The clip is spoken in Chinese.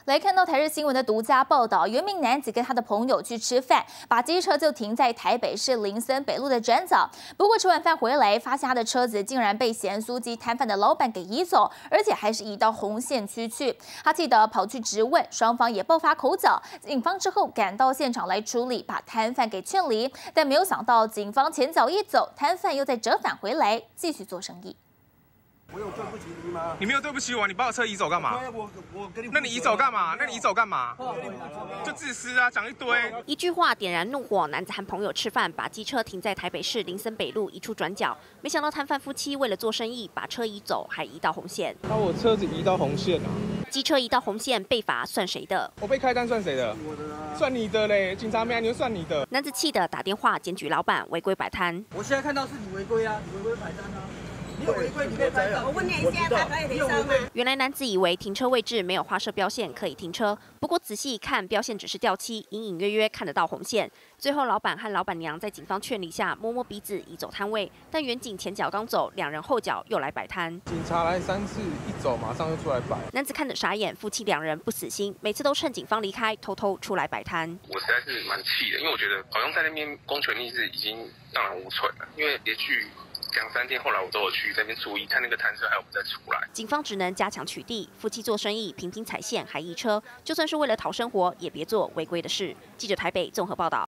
来看到台日新闻的独家报道，有一名男子跟他的朋友去吃饭，把机车就停在台北市林森北路的转角。不过吃完饭回来，发现他的车子竟然被咸酥鸡摊贩的老板给移走，而且还是移到红线区去。他气得跑去质问，双方也爆发口角。警方之后赶到现场来处理，把摊贩给劝离。但没有想到，警方前脚一走，摊贩又再折返回来，继续做生意。 我有对不起你吗？ 你没有对不起我，你把我车移走干嘛？ 我跟你， 那你移走干嘛？那你移走干嘛？就自私啊，讲一堆。 一句话点燃怒火，男子和朋友吃饭，把机车停在台北市林森北路一处转角。没想到摊贩夫妻为了做生意，把车移走，还移到红线。 把我车子移到红线啊！ 机车移到红线被罚算谁的？ 我被开单算谁的？ 我的啊， 算你的嘞！警察没来，你就算你的。 男子气得打电话检举老板违规摆摊。 我现在看到是你违规啊，你违规摆摊啊。 你有违规，你可以拍照。我问你一下，他可以停车吗？ 原来男子以为停车位置没有画设标线可以停车，不过仔细一看，标线只是掉漆，隐隐约约看得到红线。最后，老板和老板娘在警方劝离下，摸摸鼻子移走摊位。但远景前脚刚走，两人后脚又来摆摊。 警察来3次，一走马上就出来摆。 男子看得傻眼，夫妻两人不死心，每次都趁警方离开，偷偷出来摆摊。 我实在是蛮气的，因为我觉得好像在那边公权力是已经荡然无存了，因为连续。 2、3天，后来我都有去这边注意，看那个摊车还有没有再出来。 警方只能加强取缔，夫妻做生意频频踩线还移车，就算是为了讨生活，也别做违规的事。记者台北综合报道。